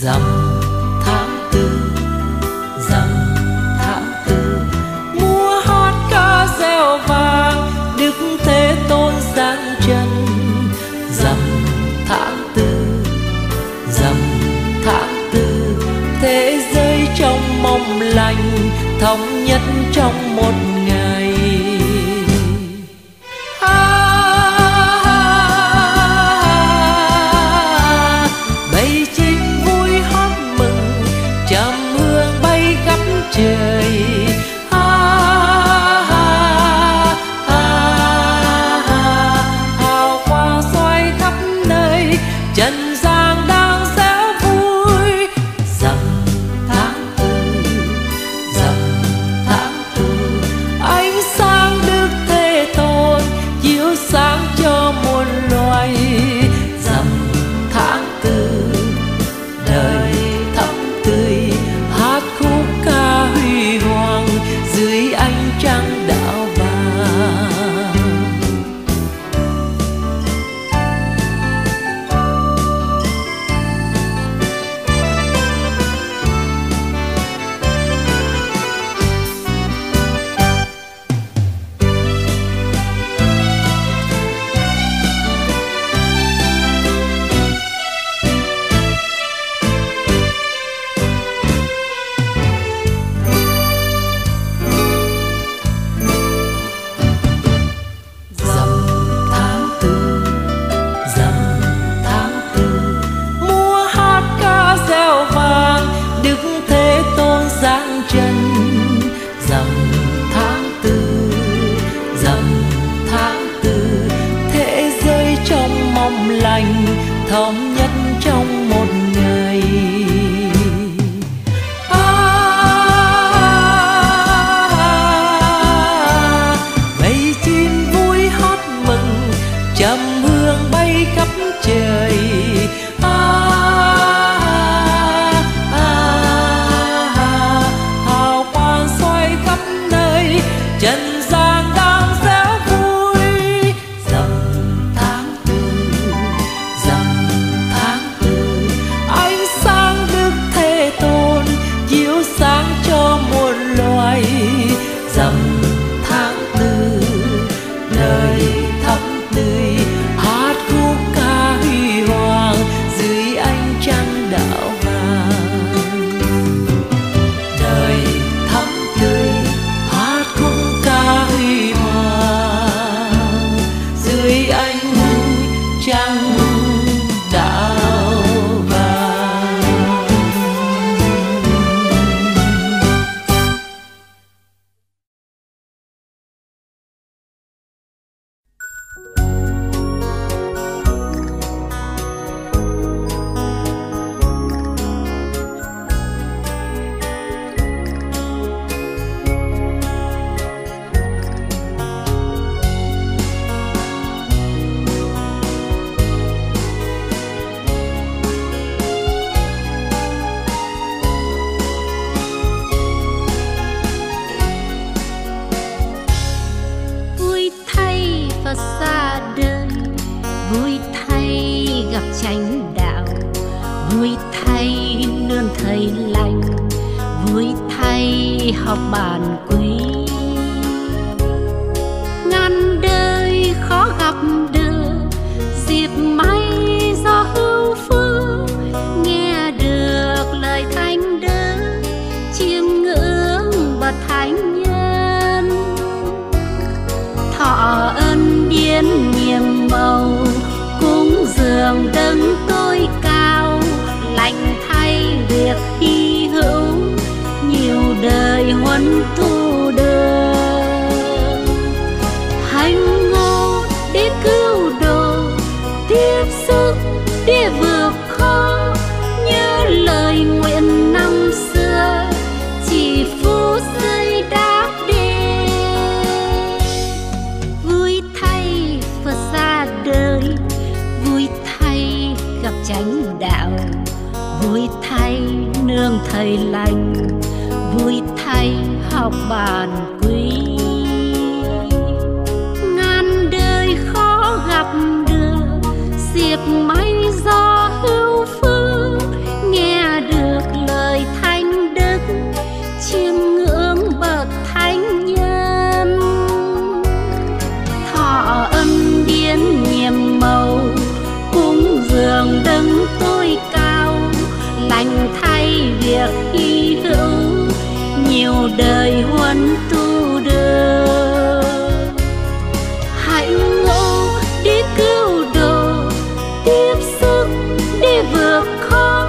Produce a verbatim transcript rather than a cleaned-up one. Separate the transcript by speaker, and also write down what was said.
Speaker 1: Rằm tháng tư, rằm tháng tư, mùa hát ca reo vang, Đức Thế Tôn giáng chân. Rằm tháng tư, rằm tháng tư, thế giới trong mong lành, thống nhất trong một ngày. Trời ha ha ha ha, hào quang soi khắp nơi, trần gian đang réo vui. Rằm tháng tư, rằm tháng tư, ánh sáng Đức Thế Tôn chiếu sáng cho muôn loài. Rằm tháng tư, đời thắm tươi, hát khúc ca huy hoàng dưới ánh trăng đạo vàng. Giáng chân. Rằm tháng tư, rằm tháng tư, thế giới trong mong lành, thống nhất trong một ngày. À, mây chim vui hót mừng, trầm hương bay khắp trời. Trần gian đang réo vui. Rằm tháng tư, rằm tháng tư, ánh sáng Đức Thế Tôn chiếu sáng cho muôn loài. Rằm tháng tư, đời thắm tươi, hát khúc ca huy hoàng dưới ánh trăng đạo vàng. Đời thắm tươi, huy hoàng dưới ánh trăng đạo vàng.
Speaker 2: Xa đời vui thay gặp chánh đạo, vui thay nương thầy lành, vui thay học bản quý. Ngàn đời khó gặp được dịp may do hữu phước, nghe được lời thánh đức chiêm ngưỡng bậc thánh nhân. Thọ ân biến nhiệm màu, cúng dường đấng tối cao, lành thay việc hy hữu, nhiều đời huân thu được. Hành ngộ để cứu độ, tiếp sức để vượt khó, nhớ lời nguyện năm xưa, chỉ phút giây đáp đền. Vui thay Phật ra đời, vui thay gặp chánh đạo, vui thay nương thầy lành, vui thay học bản quý. Ngàn đời khó gặp được dịp may do hữu phước, nghe đường đấng tối cao, lành thay việc hy hữu, nhiều đời huân tu đưa. Hạnh ngộ đi cứu độ, tiếp sức đi vượt khó.